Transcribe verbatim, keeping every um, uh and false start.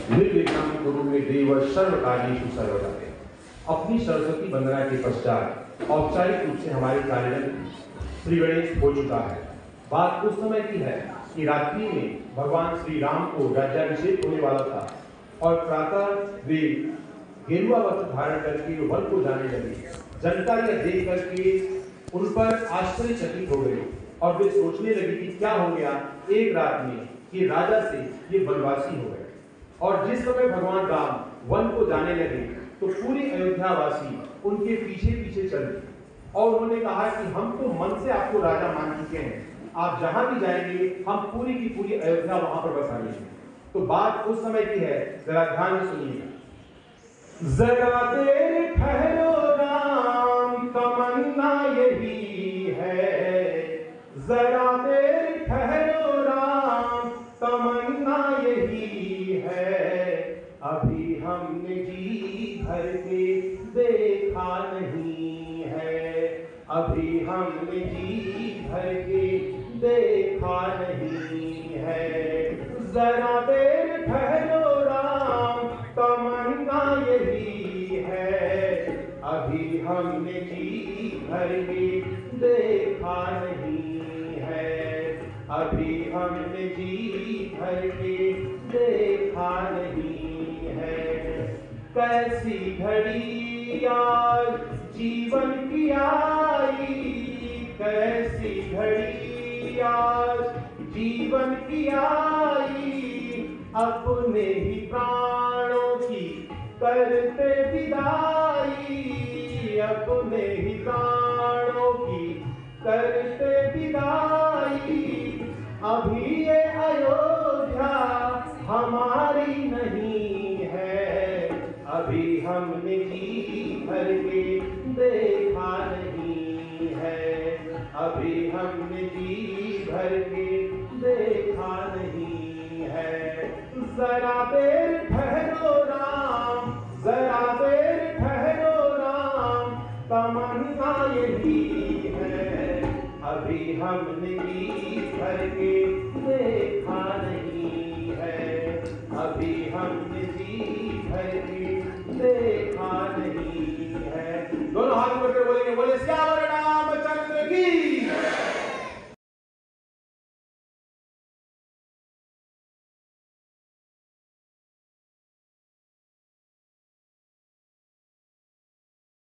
निर्विघ्नं कुरु मे देव सर्वकार्येषु सर्वदा। अपनी सरस्वती वंदना के पश्चात औपचारिक रूप से हमारे कार्यक्रम श्री गणेश हो चुका है। बात उस समय की है कि रात्रि में भगवान श्री राम को राज्याभिषेक होने वाला था और प्रातः वे गेरुआ वस्त्र धारण करके वन को जाने लगे। जनता यह देख करके उन पर आश्चर्यचकित हो गई और वे सोचने लगी कि क्या हो गया एक रात में कि राजा से ये वनवासी हो गए। और जिस समय भगवान राम वन को जाने लगे तो पूरी अयोध्यावासी उनके पीछे पीछे चल दिए और उन्होंने कहा कि हम तो मन से आपको राजा मान चुके हैं, आप जहां भी जाएंगे हम पूरी की पूरी अयोध्या वहां पर बसाएंगे। तो बात उस समय की है, जरा ध्यान से सुनिएगा। जरा देर ठहरो राम तमन्ना यही है, जरा देर ठहरो राम तमन्ना यही है, अभी हमने जी भर के देखा नहीं है, अभी हमने जी भर के देखा नहीं है। जरा देर ठहरो राम तमन्ना यही है, अभी हमने जी भर के देखा नहीं है, अभी हमने जी भर के देखा नहीं है। कैसी घड़ी आज जीवन की आई, कैसी घड़ी आज जीवन की आई, अपने ही प्राणों की करते विदाई, अपने ही प्राणों की करते विदाई। अभी ये अयोध्या हमारी नहीं है, अभी हमने जी भर के देखा नहीं है, अभी हमने जी भर के देखा नहीं है। जरा देर ठहरो राम, जरा देर ठहरो राम तमन्ना यही है, अभी हमने जी भर के देखा नहीं।